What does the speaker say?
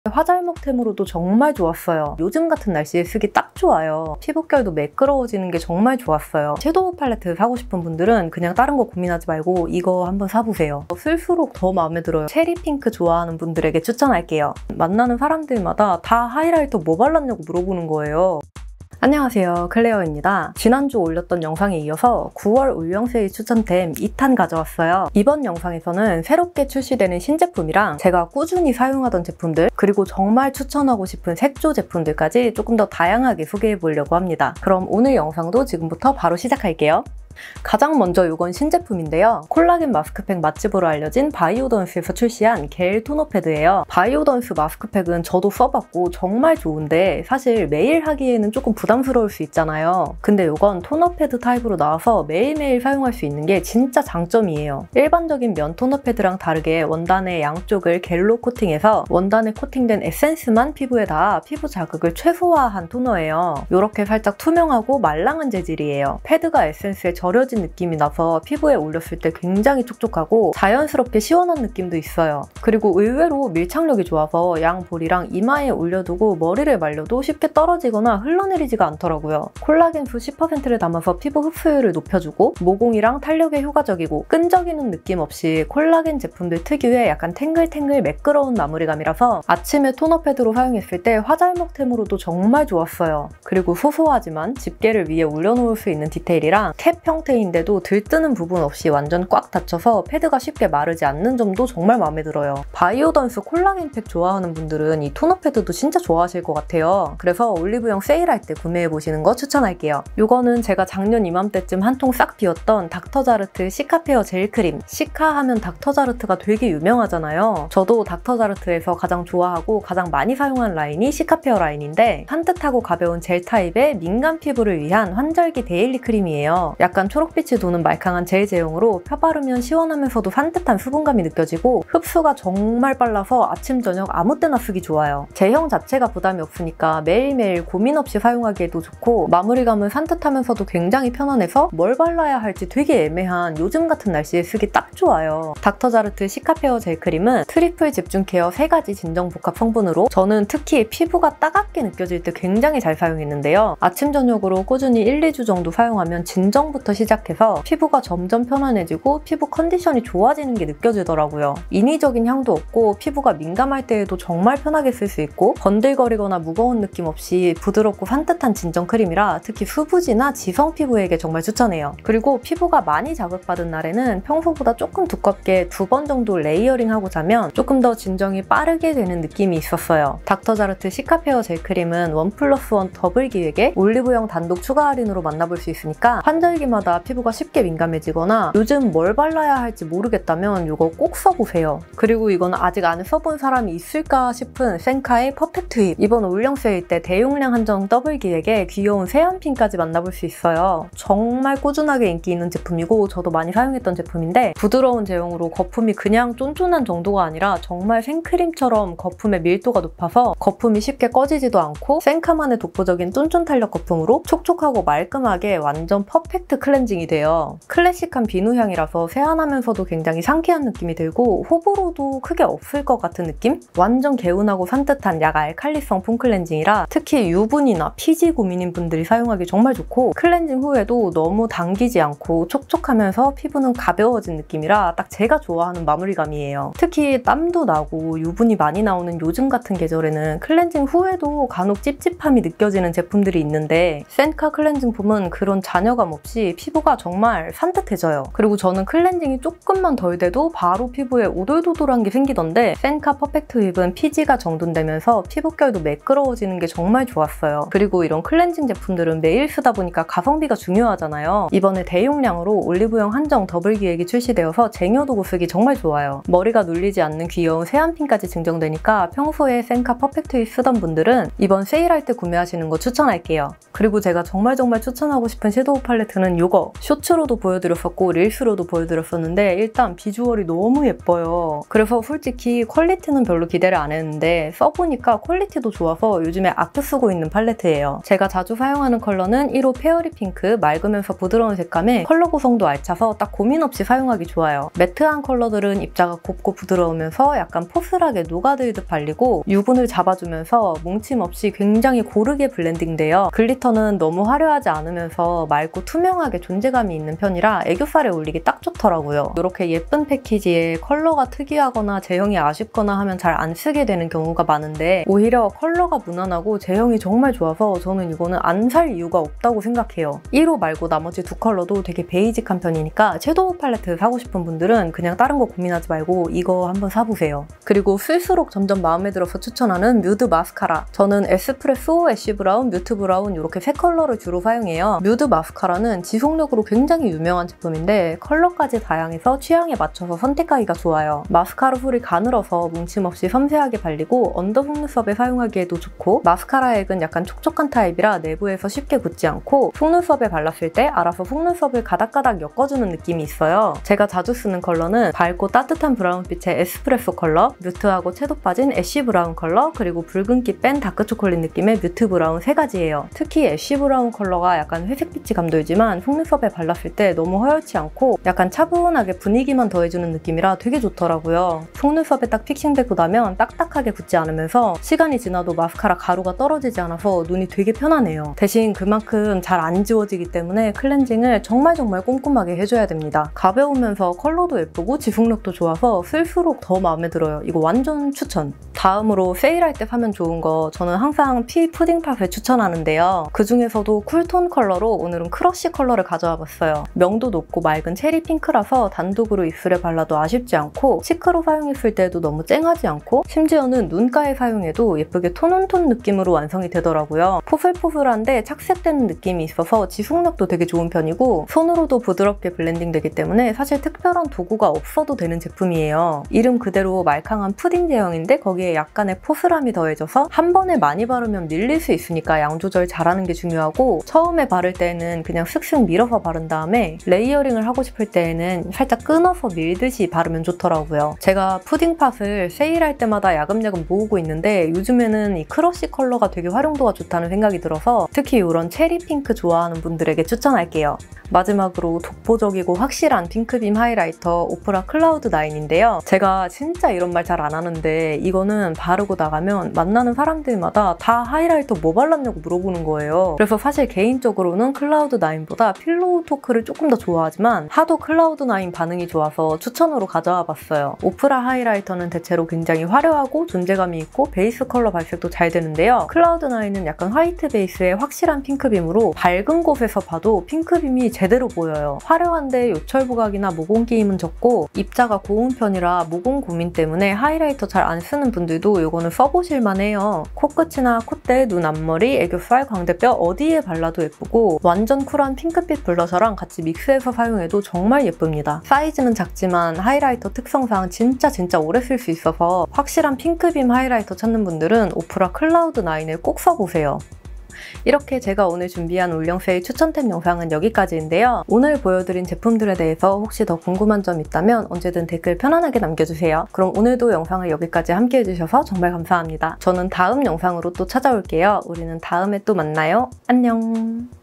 화잘먹템으로도 정말 좋았어요. 요즘 같은 날씨에 쓰기 딱 좋아요. 피부결도 매끄러워지는 게 정말 좋았어요. 섀도우 팔레트 사고 싶은 분들은 그냥 다른 거 고민하지 말고 이거 한번 사보세요. 쓸수록 더 마음에 들어요. 체리 핑크 좋아하는 분들에게 추천할게요. 만나는 사람들마다 다 하이라이터 뭐 발랐냐고 물어보는 거예요. 안녕하세요, 클레어입니다. 지난주 올렸던 영상에 이어서 9월 올영 세일 추천템 2탄 가져왔어요. 이번 영상에서는 새롭게 출시되는 신제품이랑 제가 꾸준히 사용하던 제품들, 그리고 정말 추천하고 싶은 색조 제품들까지 조금 더 다양하게 소개해보려고 합니다. 그럼 오늘 영상도 지금부터 바로 시작할게요. 가장 먼저 이건 신제품인데요. 콜라겐 마스크팩 맛집으로 알려진 바이오던스에서 출시한 겔 토너 패드예요. 바이오던스 마스크팩은 저도 써봤고 정말 좋은데 사실 매일 하기에는 조금 부담스러울 수 있잖아요. 근데 이건 토너 패드 타입으로 나와서 매일매일 사용할 수 있는 게 진짜 장점이에요. 일반적인 면 토너 패드랑 다르게 원단의 양쪽을 겔로 코팅해서 원단에 코팅된 에센스만 피부에 닿아 피부 자극을 최소화한 토너예요. 이렇게 살짝 투명하고 말랑한 재질이에요. 패드가 에센스에 절여진 느낌이 나서 피부에 올렸을 때 굉장히 촉촉하고 자연스럽게 시원한 느낌도 있어요. 그리고 의외로 밀착력이 좋아서 양볼이랑 이마에 올려두고 머리를 말려도 쉽게 떨어지거나 흘러내리지가 않더라고요. 콜라겐수 10%를 담아서 피부 흡수율을 높여주고 모공이랑 탄력에 효과적이고 끈적이는 느낌 없이 콜라겐 제품들 특유의 약간 탱글탱글 매끄러운 마무리감이라서 아침에 토너 패드로 사용했을 때 화잘먹템으로도 정말 좋았어요. 그리고 소소하지만 집게를 위에 올려놓을 수 있는 디테일이랑 캡 형태인데도 들뜨는 부분 없이 완전 꽉 닫혀서 패드가 쉽게 마르지 않는 점도 정말 마음에 들어요. 바이오던스 콜라겐 팩 좋아하는 분들은 이 토너 패드도 진짜 좋아하실 것 같아요. 그래서 올리브영 세일할 때 구매해보시는 거 추천할게요. 이거는 제가 작년 이맘때쯤 한 통 싹 비웠던 닥터자르트 시카페어 젤크림. 시카 하면 닥터자르트가 되게 유명하잖아요. 저도 닥터자르트에서 가장 좋아하고 가장 많이 사용한 라인이 시카페어 라인인데 산뜻하고 가벼운 젤 타입의 민감 피부를 위한 환절기 데일리 크림이에요. 약간 초록빛이 도는 말캉한 젤 제형으로 펴바르면 시원하면서도 산뜻한 수분감이 느껴지고 흡수가 정말 빨라서 아침 저녁 아무 때나 쓰기 좋아요. 제형 자체가 부담이 없으니까 매일매일 고민 없이 사용하기에도 좋고 마무리감은 산뜻하면서도 굉장히 편안해서 뭘 발라야 할지 되게 애매한 요즘 같은 날씨에 쓰기 딱 좋아요. 닥터자르트 시카페어 젤크림은 트리플 집중 케어 3가지 진정 복합 성분으로 저는 특히 피부가 따갑게 느껴질 때 굉장히 잘 사용했는데요. 아침 저녁으로 꾸준히 1-2주 정도 사용하면 진정부터 시작해서 피부가 점점 편안해지고 피부 컨디션이 좋아지는 게 느껴지더라고요. 인위적인 향도 없고 피부가 민감할 때에도 정말 편하게 쓸 수 있고 번들거리거나 무거운 느낌 없이 부드럽고 산뜻한 진정 크림이라 특히 수부지나 지성 피부에게 정말 추천해요. 그리고 피부가 많이 자극받은 날에는 평소보다 조금 두껍게 2번 정도 레이어링하고 자면 조금 더 진정이 빠르게 되는 느낌이 있었어요. 닥터자르트 시카페어 젤크림은 1+1 더블 기획에 올리브영 단독 추가 할인으로 만나볼 수 있으니까 환절기마다 피부가 쉽게 민감해지거나 요즘 뭘 발라야 할지 모르겠다면 이거 꼭 써보세요. 그리고 이건 아직 안 써본 사람이 있을까 싶은 센카의 퍼펙트 힙. 이번 올영 세일 때 대용량 한정 더블 기획에 귀여운 세안핀까지 만나볼 수 있어요. 정말 꾸준하게 인기 있는 제품이고 저도 많이 사용했던 제품인데 부드러운 제형으로 거품이 그냥 쫀쫀한 정도가 아니라 정말 생크림처럼 거품의 밀도가 높아서 거품이 쉽게 꺼지지도 않고 센카만의 독보적인 쫀쫀 탄력 거품으로 촉촉하고 말끔하게 완전 퍼펙트 클렌징이 돼요. 클래식한 비누향이라서 세안하면서도 굉장히 상쾌한 느낌이 들고 호불호도 크게 없을 것 같은 느낌? 완전 개운하고 산뜻한 약 알칼리성 폼 클렌징이라 특히 유분이나 피지 고민인 분들이 사용하기 정말 좋고 클렌징 후에도 너무 당기지 않고 촉촉하면서 피부는 가벼워진 느낌이라 딱 제가 좋아하는 마무리감이에요. 특히 땀도 나고 유분이 많이 나오는 요즘 같은 계절에는 클렌징 후에도 간혹 찝찝함이 느껴지는 제품들이 있는데 센카 클렌징 폼은 그런 잔여감 없이 피부가 정말 산뜻해져요. 그리고 저는 클렌징이 조금만 덜 돼도 바로 피부에 오돌도돌한 게 생기던데 센카 퍼펙트 힙은 피지가 정돈되면서 피부결도 매끄러워지는 게 정말 좋았어요. 그리고 이런 클렌징 제품들은 매일 쓰다 보니까 가성비가 중요하잖아요. 이번에 대용량으로 올리브영 한정 더블 기획이 출시되어서 쟁여두고 쓰기 정말 좋아요. 머리가 눌리지 않는 귀여운 세안핀까지 증정되니까 평소에 센카 퍼펙트 힙 쓰던 분들은 이번 세일할 때 구매하시는 거 추천할게요. 그리고 제가 정말 추천하고 싶은 섀도우 팔레트는 이 이거 쇼츠로도 보여드렸었고 릴스로도 보여드렸었는데 일단 비주얼이 너무 예뻐요. 그래서 솔직히 퀄리티는 별로 기대를 안 했는데 써보니까 퀄리티도 좋아서 요즘에 아껴 쓰고 있는 팔레트예요. 제가 자주 사용하는 컬러는 1호 페어리 핑크, 맑으면서 부드러운 색감에 컬러 구성도 알차서 딱 고민 없이 사용하기 좋아요. 매트한 컬러들은 입자가 곱고 부드러우면서 약간 포슬하게 녹아들듯 발리고 유분을 잡아주면서 뭉침 없이 굉장히 고르게 블렌딩돼요. 글리터는 너무 화려하지 않으면서 맑고 투명하게 존재감이 있는 편이라 애교살에 올리기 딱 좋더라고요. 이렇게 예쁜 패키지에 컬러가 특이하거나 제형이 아쉽거나 하면 잘 안 쓰게 되는 경우가 많은데 오히려 컬러가 무난하고 제형이 정말 좋아서 저는 이거는 안 살 이유가 없다고 생각해요. 1호 말고 나머지 두 컬러도 되게 베이직한 편이니까 섀도우 팔레트 사고 싶은 분들은 그냥 다른 거 고민하지 말고 이거 한번 사보세요. 그리고 쓸수록 점점 마음에 들어서 추천하는 뮤드 마스카라. 저는 에스프레소, 애쉬 브라운, 뮤트 브라운 이렇게 세 컬러를 주로 사용해요. 뮤드 마스카라는 지속력으로 굉장히 유명한 제품인데 컬러까지 다양해서 취향에 맞춰서 선택하기가 좋아요. 마스카라 홀이 가늘어서 뭉침 없이 섬세하게 발리고 언더 속눈썹에 사용하기에도 좋고 마스카라 액은 약간 촉촉한 타입이라 내부에서 쉽게 굳지 않고 속눈썹에 발랐을 때 알아서 속눈썹을 가닥가닥 엮어주는 느낌이 있어요. 제가 자주 쓰는 컬러는 밝고 따뜻한 브라운빛의 에스프레소 컬러, 뮤트하고 채도 빠진 애쉬 브라운 컬러, 그리고 붉은기 뺀 다크 초콜릿 느낌의 뮤트 브라운 세 가지예요. 특히 애쉬 브라운 컬러가 약간 회색빛이 감돌지만 속눈썹에 발랐을 때 너무 허옇지 않고 약간 차분하게 분위기만 더해주는 느낌이라 되게 좋더라고요. 속눈썹에 딱 픽싱되고 나면 딱딱하게 굳지 않으면서 시간이 지나도 마스카라 가루가 떨어지지 않아서 눈이 되게 편하네요. 대신 그만큼 잘 안 지워지기 때문에 클렌징을 정말 꼼꼼하게 해줘야 됩니다. 가벼우면서 컬러도 예쁘고 지속력도 좋아서 쓸수록 더 마음에 들어요. 이거 완전 추천! 다음으로 세일할 때 사면 좋은 거 저는 항상 피 푸딩팝을 추천하는데요. 그중에서도 쿨톤 컬러로 오늘은 크러쉬 컬러를 가져와 봤어요. 명도 높고 맑은 체리 핑크라서 단독으로 입술에 발라도 아쉽지 않고 치크로 사용했을 때도 너무 쨍하지 않고 심지어는 눈가에 사용해도 예쁘게 톤온톤 느낌으로 완성이 되더라고요. 포슬포슬한데 착색되는 느낌이 있어서 지속력도 되게 좋은 편이고 손으로도 부드럽게 블렌딩 되기 때문에 사실 특별한 도구가 없어도 되는 제품이에요. 이름 그대로 말캉한 푸딩 제형인데 거기에 약간의 포슬함이 더해져서 한 번에 많이 바르면 밀릴 수 있으니까 양 조절 잘하는 게 중요하고 처음에 바를 때는 그냥 슥슥 밀어서 바른 다음에 레이어링을 하고 싶을 때에는 살짝 끊어서 밀듯이 바르면 좋더라고요. 제가 푸딩팟을 세일할 때마다 야금야금 모으고 있는데 요즘에는 이 크러쉬 컬러가 되게 활용도가 좋다는 생각이 들어서 특히 이런 체리 핑크 좋아하는 분들에게 추천할게요. 마지막으로 독보적이고 확실한 핑크빔 하이라이터 오프라 클라우드 9인데요. 제가 진짜 이런 말 잘 안 하는데 이거는 바르고 나가면 만나는 사람들마다 다 하이라이터 뭐 발랐냐고 물어보는 거예요. 그래서 사실 개인적으로는 클라우드 9보다 필로우 토크를 조금 더 좋아하지만 하도 클라우드 9 반응이 좋아서 추천으로 가져와 봤어요. 오프라 하이라이터는 대체로 굉장히 화려하고 존재감이 있고 베이스 컬러 발색도 잘 되는데요. 클라우드 9은 약간 화이트 베이스의 확실한 핑크빔으로 밝은 곳에서 봐도 핑크빔이 제대로 보여요. 화려한데 요철 부각이나 모공 끼임은 적고 입자가 고운 편이라 모공 고민 때문에 하이라이터 잘 안 쓰는 분들도 이거는 써보실만 해요. 코끝이나 콧대, 눈 앞머리, 애교살, 광대뼈 어디에 발라도 예쁘고 완전 쿨한 핑크빛 블러셔랑 같이 믹스해서 사용해도 정말 예쁩니다. 사이즈는 작지만 하이라이터 특성상 진짜 오래 쓸 수 있어서 확실한 핑크빔 하이라이터 찾는 분들은 오프라 클라우드 9을 꼭 써보세요. 이렇게 제가 오늘 준비한 올영 세일 추천템 영상은 여기까지인데요. 오늘 보여드린 제품들에 대해서 혹시 더 궁금한 점 있다면 언제든 댓글 편안하게 남겨주세요. 그럼 오늘도 영상을 여기까지 함께 해주셔서 정말 감사합니다. 저는 다음 영상으로 또 찾아올게요. 우리는 다음에 또 만나요. 안녕!